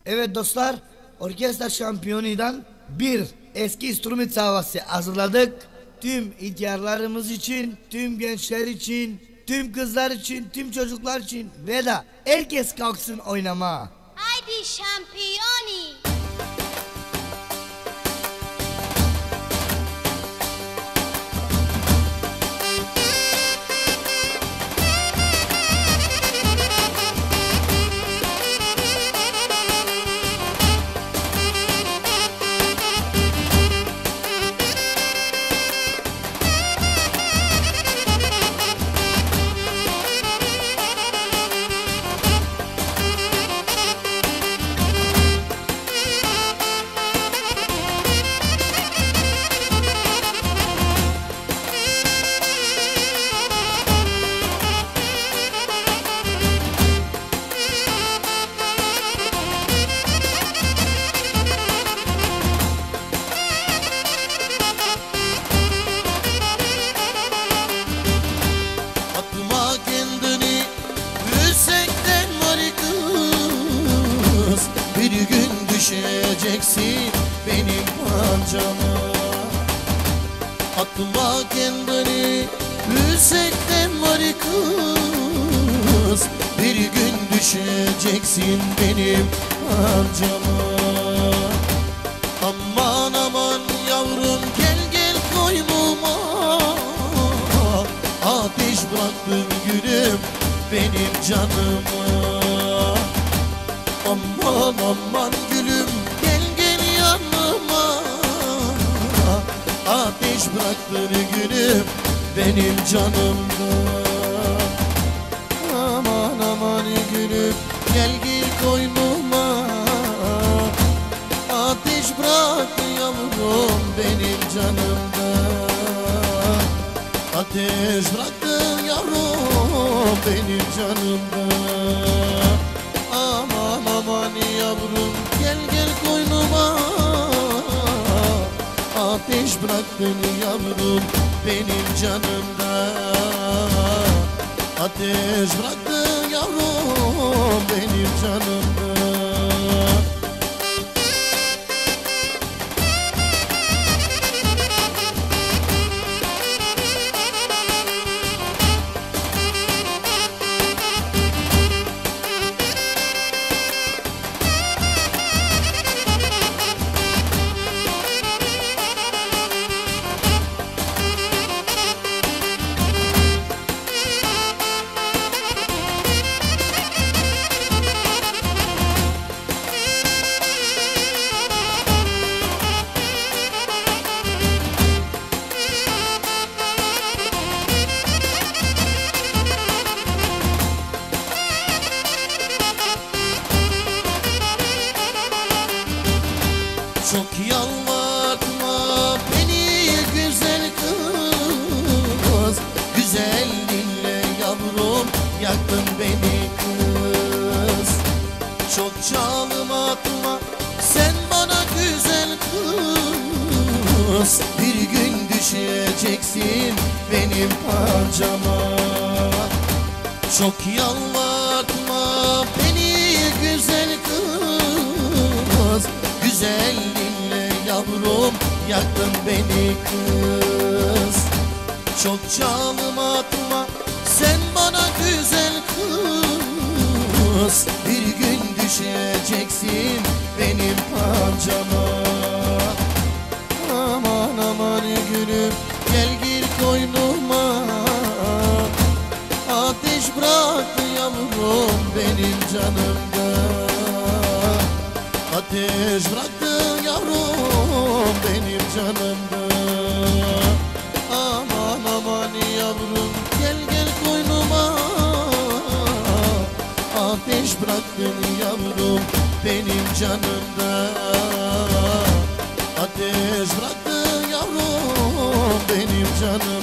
Evet dostlar, orkestra şampiyonundan bir eski instrument havası hazırladık. Tüm ihtiyarlarımız için, tüm gençler için, tüm kızlar için, tüm çocuklar için ve de herkes kalksın oynama. Haydi şampiyoni. Bir gün düşeceksin benim pancama. Atma kendini yüksekten var kız, bir gün düşeceksin benim pancama. Aman aman yavrum gel gel koynuma, ateş bıraktın gülüm benim canıma. Aman aman gülüm gel gel yanıma, ateş bıraktın gülüm benim canımda. Aman aman gülüm gel gel koynuma, ateş bıraktı yavrum benim canımda. Ateş bıraktı yavrum benim canımda. Aman aman yavrum gel gel koynuma, ateş bıraktın yavrum benim canımda. Ateş bıraktın yavrum benim canımda. Çok yalvartma beni güzel kız, güzel dinle yavrum yaktın beni kız. Çok çalım atma sen bana güzel kız, bir gün düşeceksin benim pancama. Çok yalvartma beni güzel kız, güzel dinle yavrum yaktın beni kız. Çok çalım atma sen bana güzel kız, bir gün düşeceksin benim pancama. Aman aman gülüm gel gir koynuma, ateş bıraktı yavrum benim canımda. Ateş bıraktın yavrum benim canımda. Aman aman yavrum gel gel koynuma, ateş bıraktın yavrum benim canımda. Ateş bıraktın yavrum benim canımda.